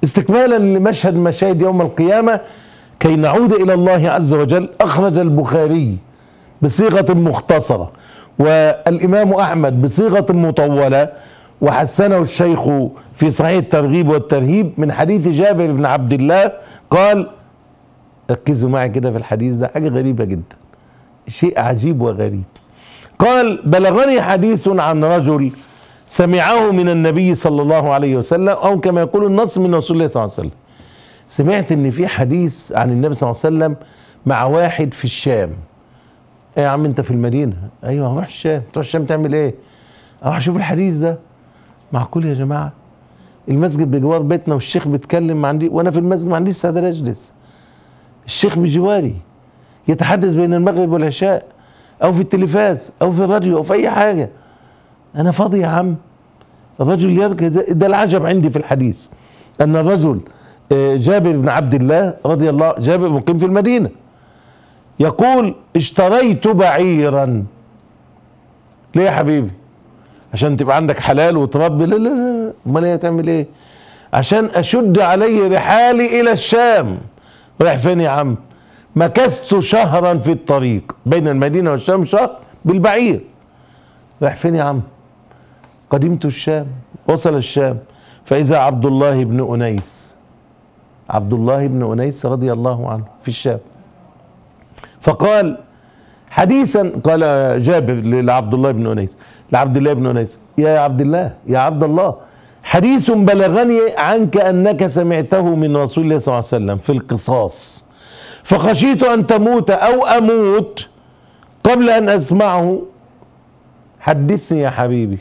استكمالا لمشهد مشاهد يوم القيامة كي نعود إلى الله عز وجل، أخرج البخاري بصيغة مختصرة والإمام أحمد بصيغة مطولة وحسنه الشيخ في صحيح الترغيب والترهيب من حديث جابر بن عبد الله قال، ركزوا معي كده في الحديث ده، حاجة غريبة جدا، شيء عجيب وغريب. قال: بلغني حديث عن رجل سمعه من النبي صلى الله عليه وسلم، أو كما يقول النص من رسول الله صلى الله عليه وسلم. سمعت ان في حديث عن النبي صلى الله عليه وسلم مع واحد في الشام. ايه يا عم انت في المدينة؟ ايوه هروح الشام. تروح الشام تعمل ايه؟ اروح اشوف الحديث ده. معقول يا جماعة؟ المسجد بجوار بيتنا والشيخ بيتكلم عندي وانا في المسجد ما عنديش استعداد اجلس. الشيخ بجواري يتحدث بين المغرب والعشاء، او في التلفاز او في الراديو او في اي حاجة. انا فاضي يا عم. الرجل يركز. ده العجب عندي في الحديث، ان الرجل جابر بن عبد الله رضي الله، جابر مقيم في المدينة، يقول: اشتريت بعيرا. ليه يا حبيبي؟ عشان تبقى عندك حلال وتربي؟ لا لا لا، امال ايه هتعمل ايه؟ عشان اشد عليه رحالي الى الشام. رايح فين يا عم؟ مكثت شهرا في الطريق بين المدينة والشام، شهر بالبعير. رايح فين يا عم؟ قدمت الشام. وصل الشام فإذا عبد الله بن أنيس، عبد الله بن أنيس رضي الله عنه في الشام. فقال حديثا، قال جابر لعبد الله بن أنيس، لعبد الله بن أنيس: يا عبد الله، يا عبد الله، حديث بلغني عنك أنك سمعته من رسول الله صلى الله عليه وسلم في القصاص، فخشيت أن تموت أو أموت قبل أن أسمعه، حدثني يا حبيبي.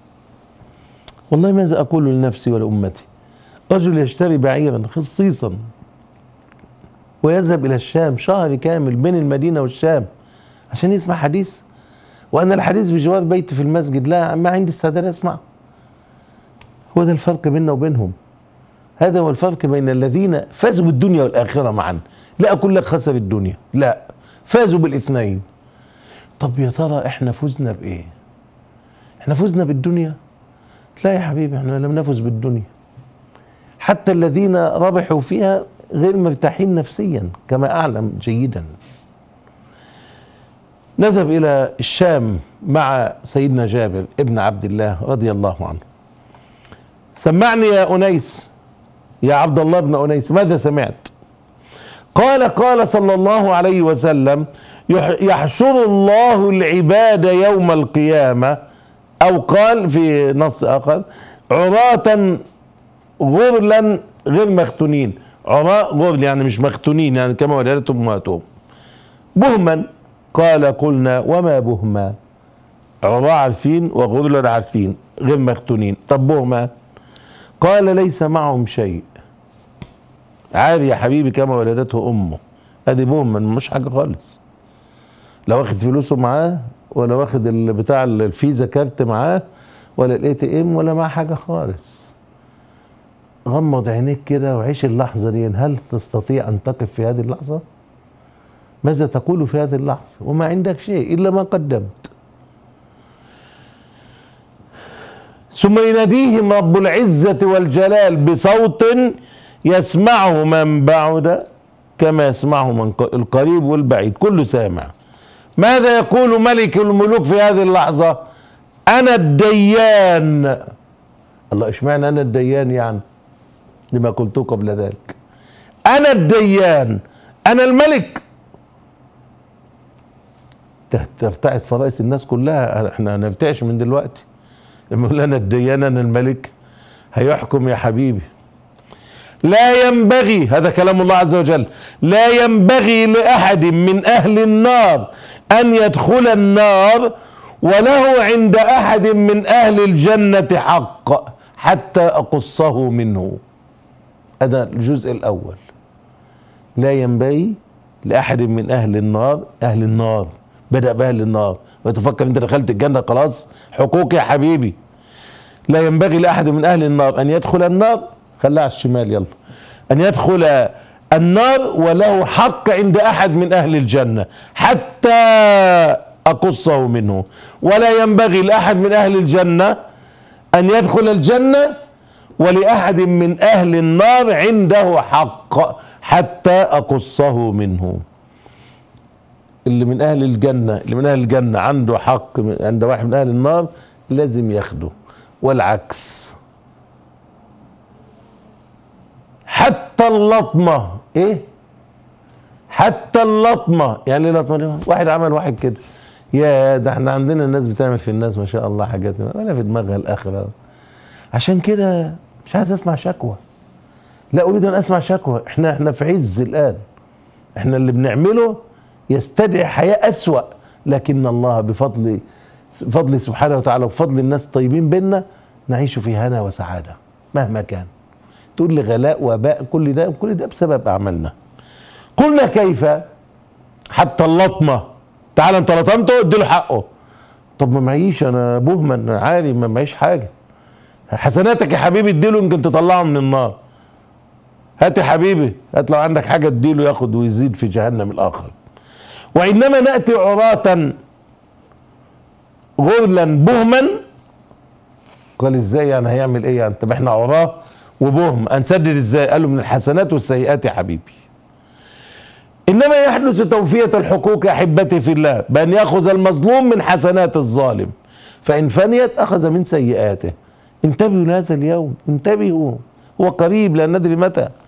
والله ماذا أقول لنفسي ولأمتي؟ رجل يشتري بعيرا خصيصا ويذهب إلى الشام شهر كامل بين المدينة والشام عشان يسمع حديث، وأنا الحديث بجوار بيتي في المسجد لا ما عندي استعداد أسمع. هو ده الفرق بيننا وبينهم. هذا هو الفرق بين الذين فازوا بالدنيا والآخرة معا. لا أقول لك خسر الدنيا، لا، فازوا بالاثنين. طب يا ترى احنا فزنا بإيه؟ احنا فزنا بالدنيا؟ لا يا حبيبي، احنا لم نفز بالدنيا. حتى الذين ربحوا فيها غير مرتاحين نفسيا كما أعلم جيدا. نذهب إلى الشام مع سيدنا جابر ابن عبد الله رضي الله عنه. سمعني يا أنيس، يا عبد الله بن أنيس، ماذا سمعت؟ قال: قال صلى الله عليه وسلم: يحشر الله العباد يوم القيامة، أو قال في نص آخر: عراة غرلا غير مختونين. عراء غرل يعني مش مختونين، يعني كما ولدتهم امهاتهم. بهما. قال: قلنا وما بهما؟ عراء عارفين وغرلا عارفين، غير مختونين. طب بهما؟ قال: ليس معهم شيء. عاري يا حبيبي كما ولدته امه. ادي بهما، مش حاجه خالص. لا واخد فلوسه معاه، ولا واخد بتاع الفيزا كارت معاه، ولا الاي تي ام، ولا معاه حاجه خالص. غمض عينيك كده وعيش اللحظة دي. هل تستطيع أن تقف في هذه اللحظة؟ ماذا تقول في هذه اللحظة وما عندك شيء إلا ما قدمت؟ ثم يناديهم رب العزة والجلال بصوت يسمعه من بعد كما يسمعه من القريب والبعيد، كله سامع. ماذا يقول ملك الملوك في هذه اللحظة؟ أنا الديان. الله، اشمعنى أنا الديان يعني؟ لما قلته قبل ذلك. أنا الديان، أنا الملك. ترتعد فرائس الناس كلها. احنا هنرتعش من دلوقتي لما يقول أنا الديان أنا الملك. هيحكم يا حبيبي. لا ينبغي، هذا كلام الله عز وجل، لا ينبغي لأحد من أهل النار أن يدخل النار وله عند أحد من أهل الجنة حق حتى أقصه منه. هذا الجزء الأول. لا ينبغي لأحد من أهل النار، أهل النار، بدأ بأهل النار وتفكر أنت دخلت الجنة خلاص، حقوق يا حبيبي. لا ينبغي لأحد من أهل النار أن يدخل النار، خليها على الشمال يلا، أن يدخل النار وله حق عند أحد من أهل الجنة حتى أقصه منه. ولا ينبغي لأحد من أهل الجنة أن يدخل الجنة ولأحد من أهل النار عنده حق حتى أقصه منه. اللي من أهل الجنة عنده حق عند واحد من أهل النار لازم ياخده، والعكس. حتى اللطمة، إيه؟ حتى اللطمة، يعني ايه لطمة؟ واحد عمل واحد كده، يا ده احنا عندنا الناس بتعمل في الناس ما شاء الله حاجات ولا في دماغها الآخرة. عشان كده مش عايز اسمع شكوى، لا اريد ان اسمع شكوى. احنا في عز الان، احنا اللي بنعمله يستدعي حياة اسوأ، لكن الله بفضل سبحانه وتعالى وبفضل الناس الطيبين بينا نعيش في هنا وسعادة مهما كان. تقول لي غلاء وباء، كل ده بسبب اعمالنا. قلنا كيف؟ حتى اللطمة، تعال انت لطمته اديله حقه. طب ما معيش انا بهمن عالي، ما معيش حاجة. حسناتك يا حبيبي اديله يمكن تطلعه من النار. هات يا حبيبي، هات لو عندك حاجة اديله ياخد ويزيد في جهنم الآخر. وإنما نأتي عراة غرلا بهما. قال ازاي يعني؟ هيعمل ايه يعني؟ طب احنا عراه وبهم هنسدد ازاي؟ قال له من الحسنات والسيئات يا حبيبي. انما يحدث توفية الحقوق يا احبتي في الله بان ياخذ المظلوم من حسنات الظالم، فان فنيت اخذ من سيئاته. انتبهوا لهذا اليوم، انتبهوا، هو قريب لا ندري متى.